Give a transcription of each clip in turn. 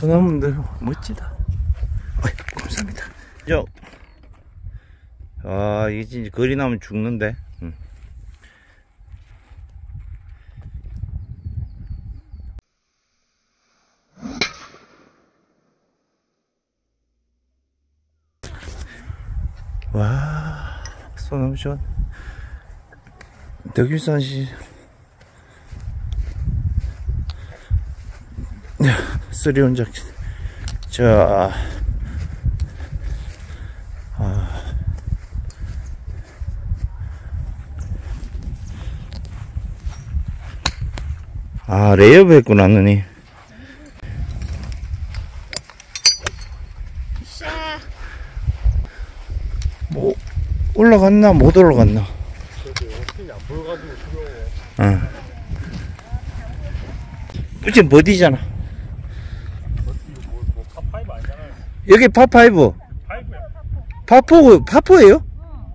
소나무들 멋지다. 어이, 감사합니다. 이게 진짜 거리 나면 죽는데. 와, 소나무 좋아. 덕유산시 쓰리온 작전. 자, 레이업 했구나, 누니. 뭐, 올라갔나, 못 올라갔나? 지금 버디잖아. 파5 아니잖아요. 여기 파5. 파포예요?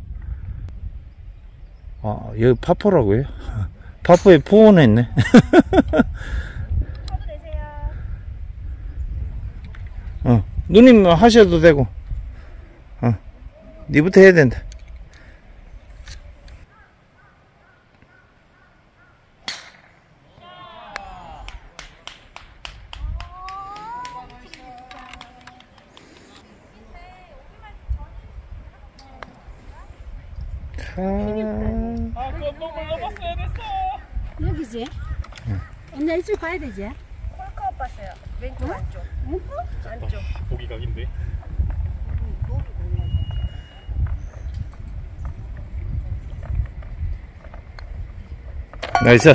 여기 파포라고요? 파포에 포원 했네. 누님 하셔도 되고. 니부터 해야 된다. 그건 너무 넘었어야 됐어. 여기지? 언니 이쪽 가야 되지? 홀컵 봤어요. 왼쪽 안쪽. 왼쪽? 안쪽. 보기 각인데. 나이스.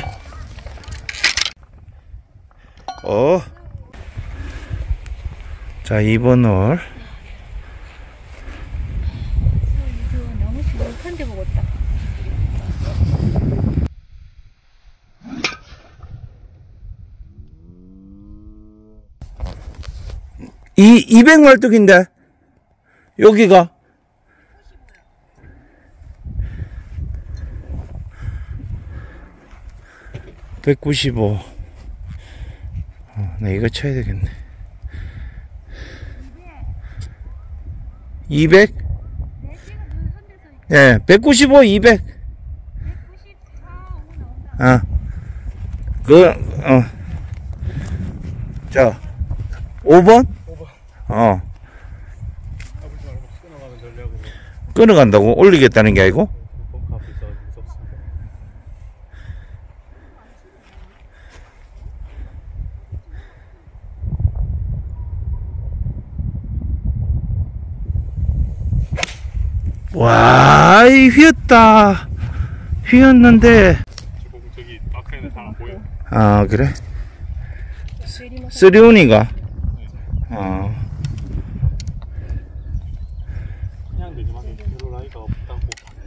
자, 2번 홀. 너무 시원한데 먹었다. 이 200말뚝인데 여기가 195. 나 이거 쳐야 되겠네. 200? 예, 195, 200. 자, 5번? 끊어간다고? 올리겠다는 게 아니고? 와, 휘었다. 휘었는데. 저기 마크에는 잘 안 보여. 그래? 쓰리온이가? 그냥 되지만 별로 라이가 없다고.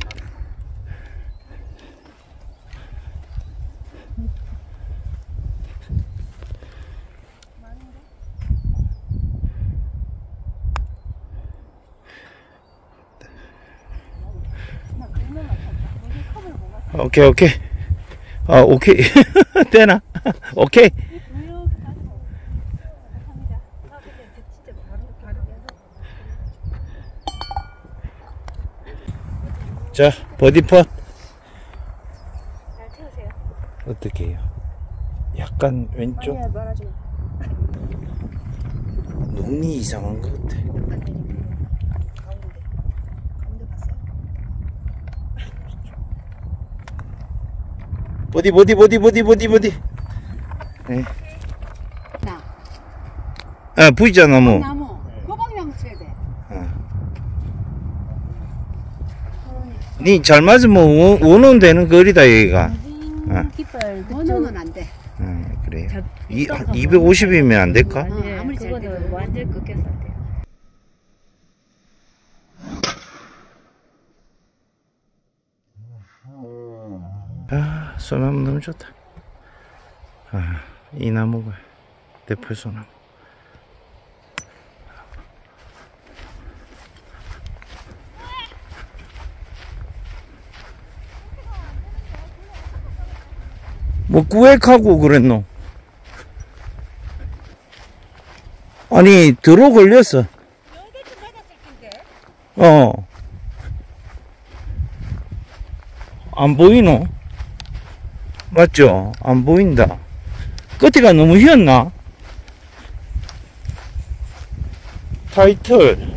오케이. 오케이. 되나? 오케이. 자, 버디 펫. 잘 태우세요. 어떻게 해요? 약간 왼쪽? 아니야, 말하지 마. 눈이 이상한 것 같아. 가운데 봤어요? 버디. 네. 보이잖아, 뭐. 나무. 그 방향 쳐야 돼. 니 잘 맞으면 원원 되는 거리다, 여기가. 깃발. 원원은 안 돼. 그래요. 250이면 안 될까? 아무리 잘 돼도 완전 꺾여서 안 돼. 소나무 너무 좋다. 이 나무가 대표 소나무. 뭐 구획하고 그랬노? 아니, 들어 걸렸어. 여기쯤 맞았을 텐데. 안 보이노? 맞죠? 안 보인다. 끝에가 너무 휘었나? 타이틀.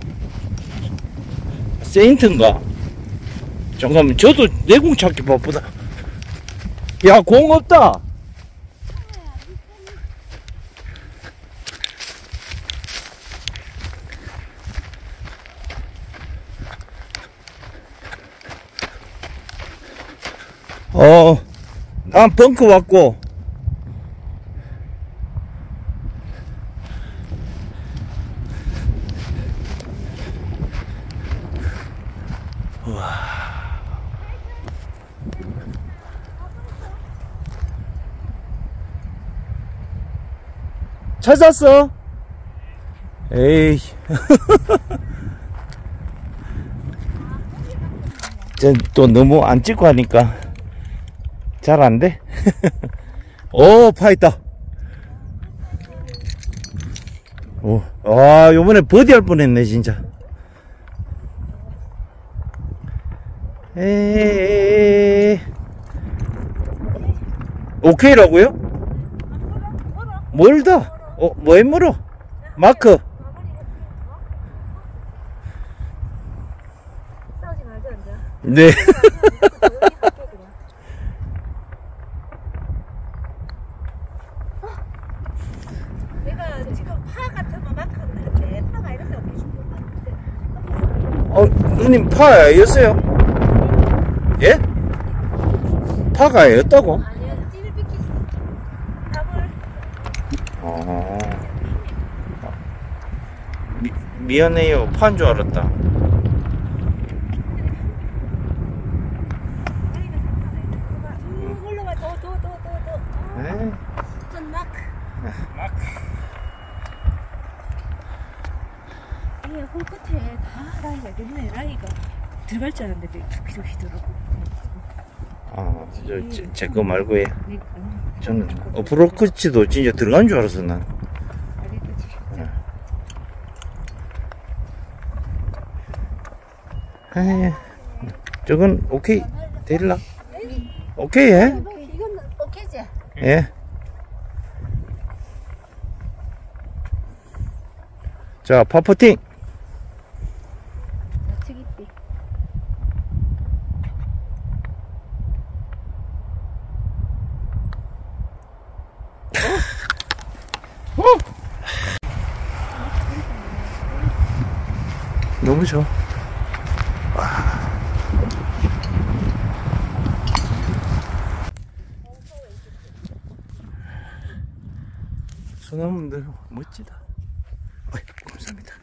세인트인가? 잠깐만, 저도 내공 찾기 바쁘다. 야, 공 없다! 난 벙커 왔고. 찾았어? 에이. 또 너무 안 찍고 하니까 잘 안 돼. 오, 파 있다. 오, 아, 요번에 버디 할 뻔했네, 진짜. 에이. 오케이라고요? 멀다. 뭐에 물어? 마크. 싸우지 말자, 이제. 네. 내가 지금 파 같은 거 마크인데 파가 이렇게 없게 준 거 같은데. 누님 파였어요? 예? 파가였다고? 아니야, 찌를 삐kis어. 답을. 미안해요. 파인 줄 알았다. 올라와, 더. 에이. 전 마크. 이게 홀 끝에 다 라이가 있네. 라이가 들어갈 줄 알았는데 이렇게 휘더라고. 제 거 말고 해. 저는 어프로치도 진짜 들어간 줄 알았어, 난. 에이, 저건 오케이 되릴라? 오케이 해? 이건 오케이지? 예. 자, 파퍼팅. 저기삐. 너무 좋아. 소나무들 멋지다. 어이, 감사합니다.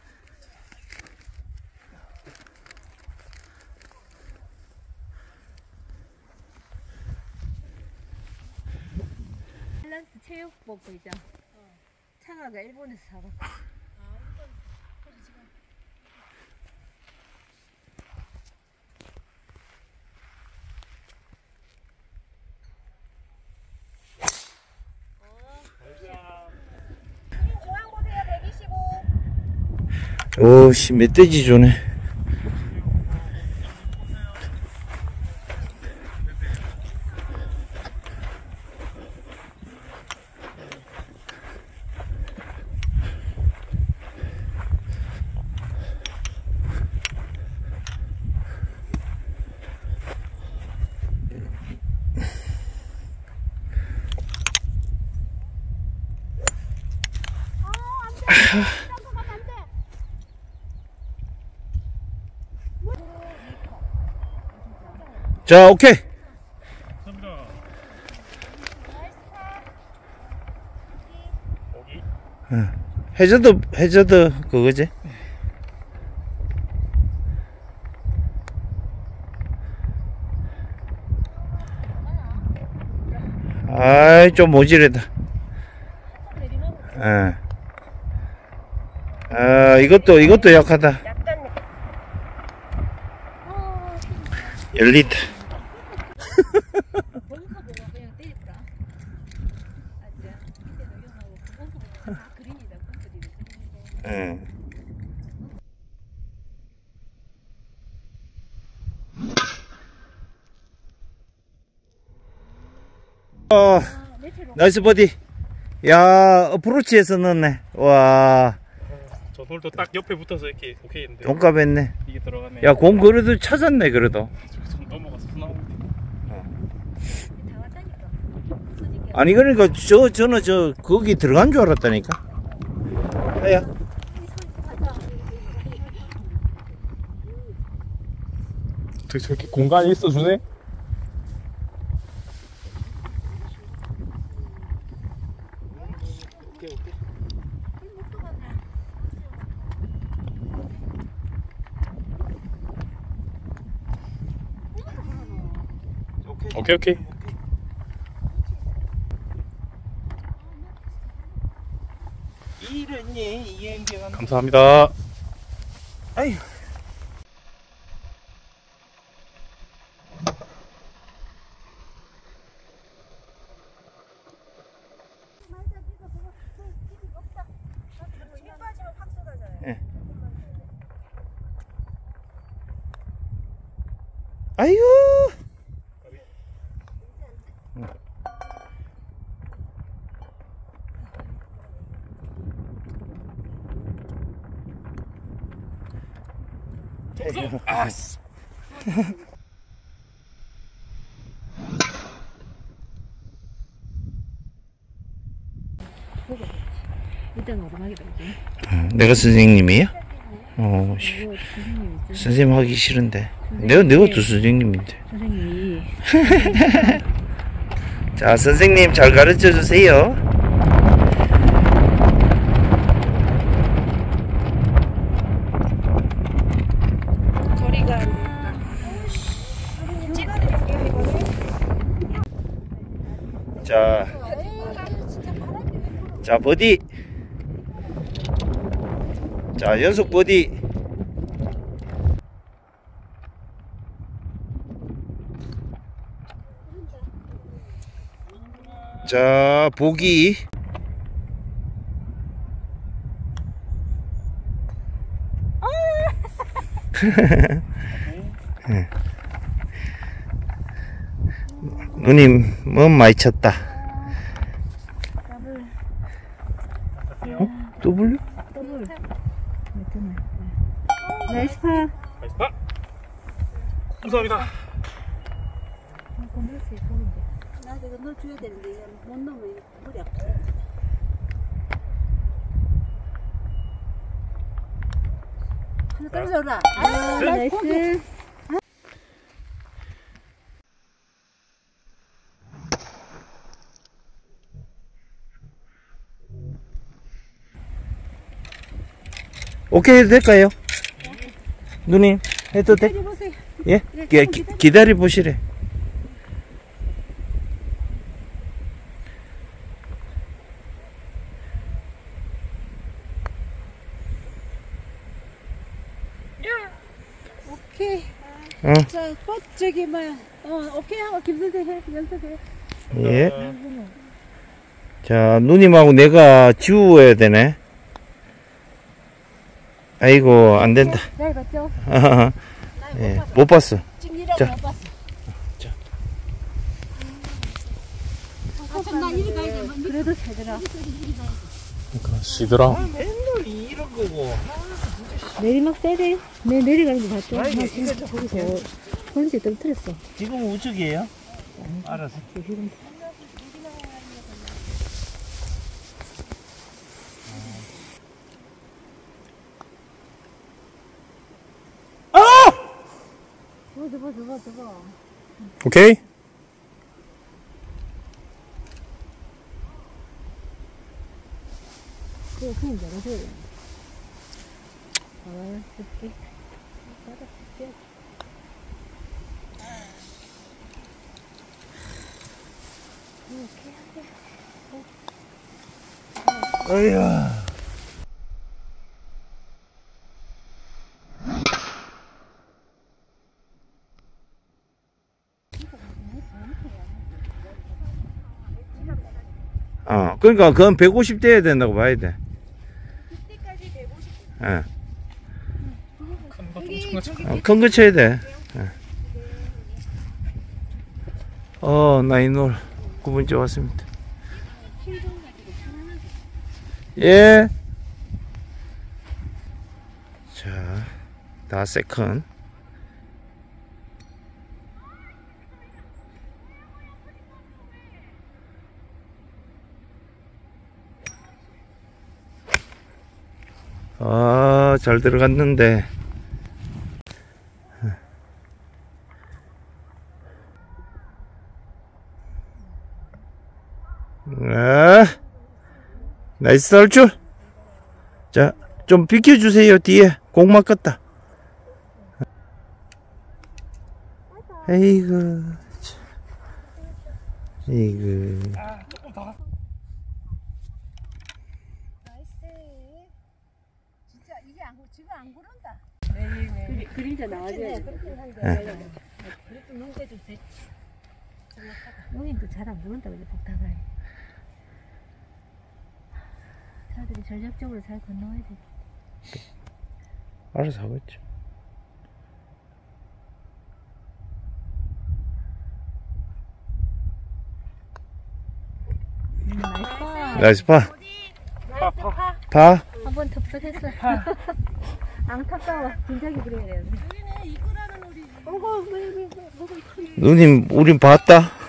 밸런스 체육복이죠. 창아가 일본에서 사갖고. 중앙 보세요. 125. 오씨, 멧돼지 조네. 자, 오케이. 해저드 그거지? 아이, 좀 모질하다. 이것도 약하다. 열리다. 그냥 때리더라. 아, 밑에 녹용하고 그리니다. 예. 나이스 버디. 야, 어프로치에서 넣었네. 와. 저 홀도 딱 옆에 붙어서 이렇게 오케이 했는데 동갑했네. 이게 들어가네. 야, 공 그래도 찾았네, 그래도. 손 넘어가서 손 나오는데. 아니, 그러니까, 저는 거기 들어간 줄 알았다니까. 아야. 저렇게 공간이 있어주네? 오케이. 감사합니다. 아유. 예. 아유. 아씨. 일단 오르막이 되지. 내가 선생님이에요? 이거 선생님이죠. 선생님 하기 싫은데. 내가 또 선생님인데. 선생님이 자, 선생님 잘 가르쳐 주세요. 소리가 자, 버디. 자, 연속 버디. 자, 보기. 누님, 뭐 많이 쳤다. 더블? 나이스 파. 나이스 파. 감사합니다. 나 이거 넣어줘야 되는데 이거 못 넣으면 물이 없어. 하나 떨어져라. 나이스. 오케이 해도 될까요? 누님 해도 돼? 기다려보세요. 예? 기다려 보시래. 오케이. 응. 자, 저기 뭐야. 오케이 하고 김선생 해. 연습해. 예. 자, 누님하고 내가 지워야 되네. 아이고, 안 된다. 잘 봤죠? 예, 못 봤어. 지금 이러고 자. 못 봤어. 자. 나 이리 가야 돼. 그래도 되더라. 시더라. 맨날 이런 거고. 내리막 세대. 내 내려가는 거 봤죠? 나 지금 거기서 혼자 떨어뜨렸어. 지금 우측이에요? 알았어. 저거. 오케이. 그거 그냥 열어줘야 돼. 줄게. 어이야. 그러니까 그건 150 돼야 된다고 봐야 돼. 그때까지 150 예. 큰 큰 거 거 좀 쳐야 돼. 나이놀 9분째 왔습니다. 예. 자, 다 세컨. 잘 들어갔는데. 나이스 탈출. 자, 좀 비켜주세요. 뒤에 공 맞겠다. 에이구, 에이구. 진짜 이게 지금 안 구른다. 그림자 나와줘야 돼. 그래도 눈대도 됐지. 용인도 잘 안 구른다 그래 복다가. 차들이 전략적으로 잘 건너야 돼. 알아서 하겠죠. 나이스 파. 파. 한번 텁텁했어. 안타까워. 진작에 그래야 되는데. 여기는 이거라는 우리. 누님, 우린 봤다.